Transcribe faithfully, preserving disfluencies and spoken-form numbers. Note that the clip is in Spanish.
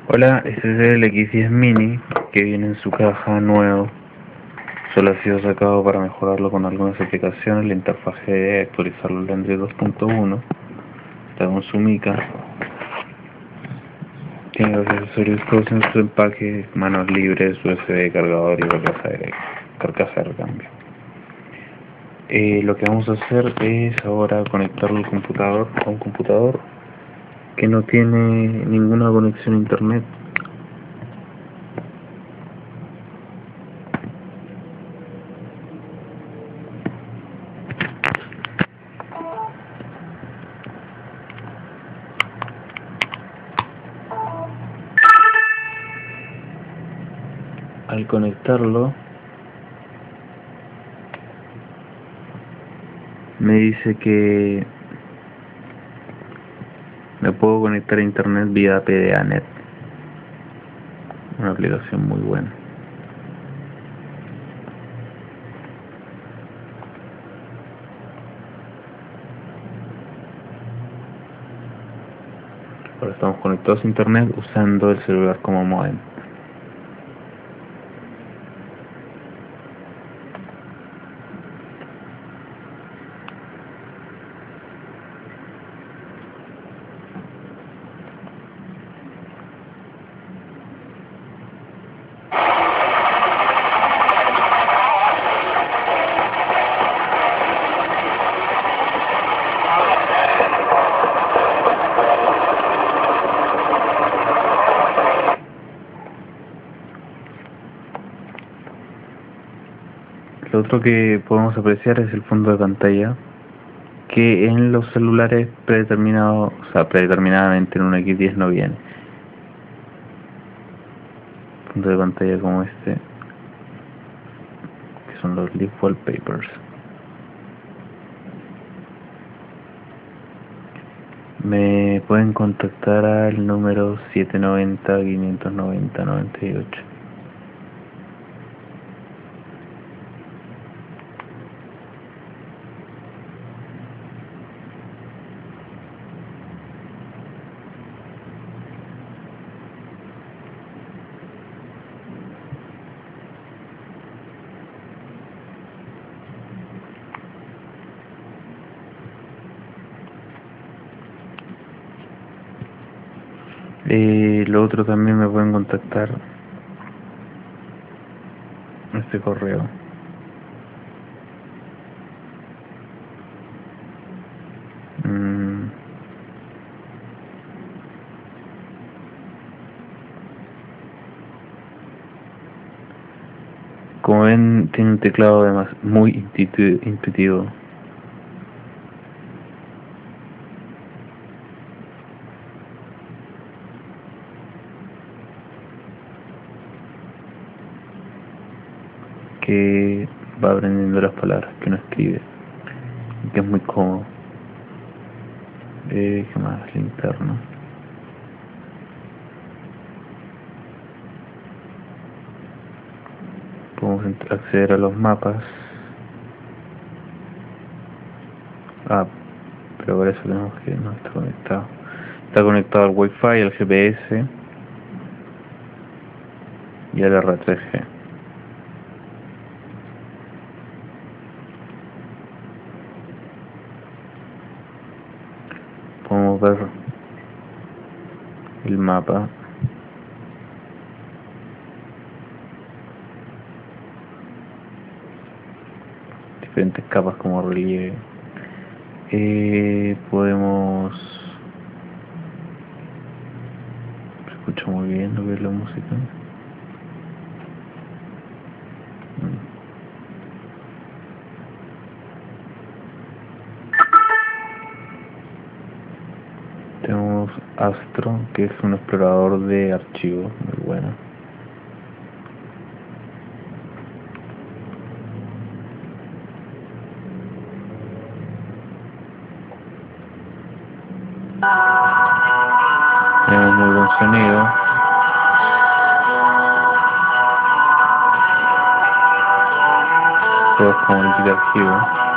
Hola, este es el X diez Mini que viene en su caja nuevo. Solo ha sido sacado para mejorarlo con algunas aplicaciones, la interfaz G D, actualizarlo al Android dos punto uno. Está con su mica. Tiene los accesorios todos en su empaque, manos libres, U S B, cargador y carcasa de, carcasa de recambio. Eh, lo que vamos a hacer es ahora conectarlo al computador, a un computador que no tiene ninguna conexión a internet. Al conectarlo me dice que me puedo conectar a internet vía P D A Net, una aplicación muy buena. Ahora estamos conectados a internet usando el celular como modem. Lo otro que podemos apreciar es el fondo de pantalla, que en los celulares predeterminados, o sea, predeterminadamente en un X diez no viene. Fondo de pantalla como este, que son los Live Wallpapers. Me pueden contactar al número siete noventa, quinientos noventa, noventa y ocho. Eh, lo otro también me pueden contactar en este correo. Mm. Como ven, tiene un teclado además muy intuitu- intuitivo. Que va aprendiendo las palabras que uno escribe y que es muy cómodo. Eh, ¿qué más? Linterna. Podemos acceder a los mapas. Ah, pero para eso tenemos que no está conectado. Está conectado al Wi-Fi, al G P S y al R tres G. Podemos ver el mapa. Diferentes capas como relieve. Eh, podemos... Se escucha muy bien lo que es la música. Tenemos Astro, que es un explorador de archivos muy bueno. Tenemos muy buen sonido. Todo es como el archivo.